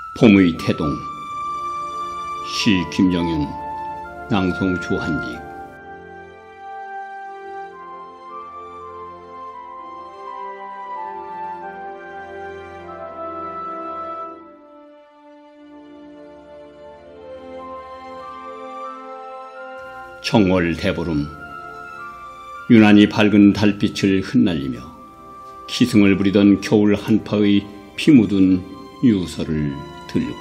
봄의 태동. 시 김정윤, 낭송 조한직. 청월 대보름. 유난히 밝은 달빛을 흩날리며 기승을 부리던 겨울 한파의 피 묻은 유서를 들고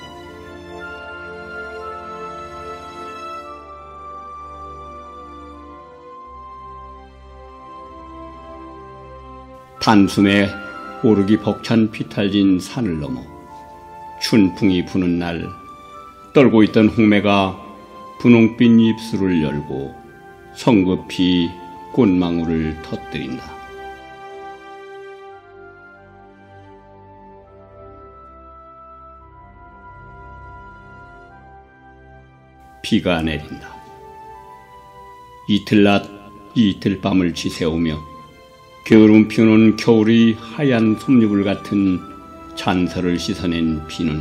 단숨에 오르기 벅찬 비탈진 산을 넘어 춘풍이 부는 날 떨고 있던 홍매가 분홍빛 입술을 열고 성급히 꽃망울을 터뜨린다. 비가 내린다. 이틀낮 이틀 밤을 지새우며 게으름 피우는 겨울의 하얀 솜잎을 같은 잔설을 씻어낸 비는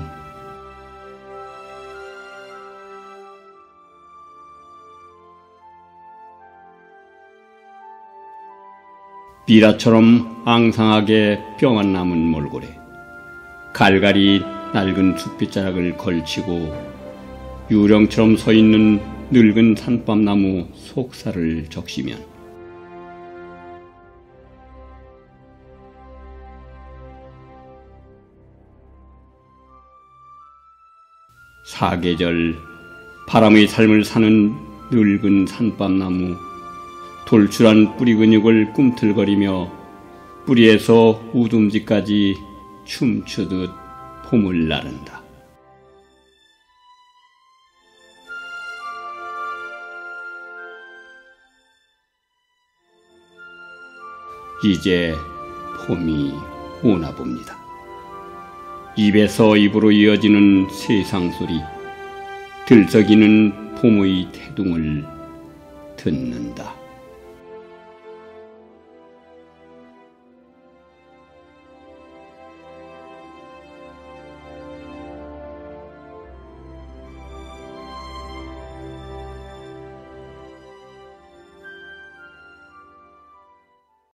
미라처럼 앙상하게 뼈만 남은 몰골에 갈갈이 낡은 숲빗자락을 걸치고 유령처럼 서있는 늙은 산밥나무 속살을 적시면 사계절 바람의 삶을 사는 늙은 산밥나무 돌출한 뿌리 근육을 꿈틀거리며 뿌리에서 우둠지까지 춤추듯 봄을 나른다. 이제 봄이 오나 봅니다. 입에서 입으로 이어지는 세상소리, 들썩이는 봄의 태동을 듣는다.